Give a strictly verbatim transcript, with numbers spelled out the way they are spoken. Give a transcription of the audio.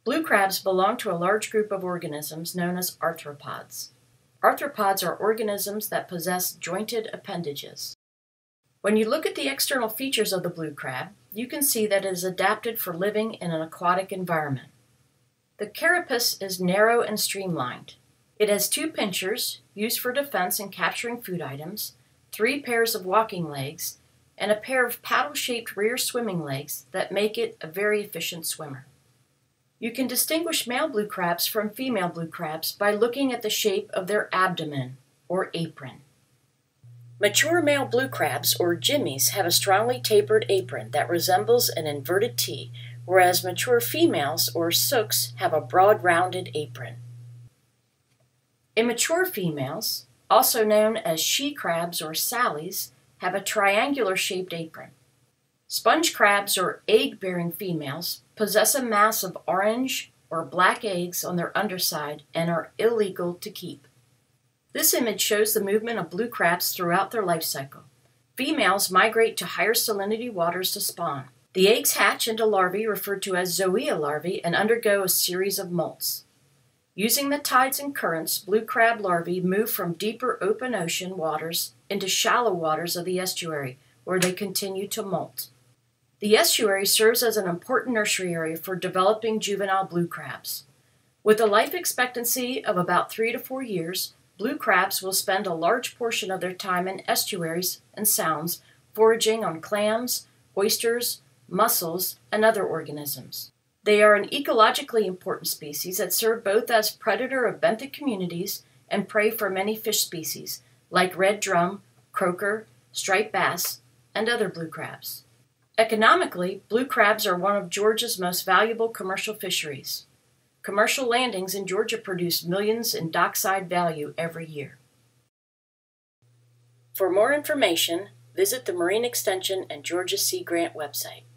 Blue crabs belong to a large group of organisms known as arthropods. Arthropods are organisms that possess jointed appendages. When you look at the external features of the blue crab, you can see that it is adapted for living in an aquatic environment. The carapace is narrow and streamlined. It has two pinchers, used for defense and capturing food items, three pairs of walking legs, and a pair of paddle-shaped rear swimming legs that make it a very efficient swimmer. You can distinguish male blue crabs from female blue crabs by looking at the shape of their abdomen, or apron. Mature male blue crabs, or jimmies, have a strongly tapered apron that resembles an inverted T, whereas mature females, or sooks, have a broad rounded apron. Immature females, also known as she-crabs or sallies, have a triangular-shaped apron. Sponge crabs, or egg-bearing females, possess a mass of orange or black eggs on their underside and are illegal to keep. This image shows the movement of blue crabs throughout their life cycle. Females migrate to higher salinity waters to spawn. The eggs hatch into larvae referred to as zoea larvae and undergo a series of molts. Using the tides and currents, blue crab larvae move from deeper open ocean waters into shallow waters of the estuary, where they continue to molt. The estuary serves as an important nursery area for developing juvenile blue crabs. With a life expectancy of about three to four years, blue crabs will spend a large portion of their time in estuaries and sounds foraging on clams, oysters, mussels, and other organisms. They are an ecologically important species that serve both as predator of benthic communities and prey for many fish species, like red drum, croaker, striped bass, and other blue crabs. Economically, blue crabs are one of Georgia's most valuable commercial fisheries. Commercial landings in Georgia produce millions in dockside value every year. For more information, visit the Marine Extension and Georgia Sea Grant website.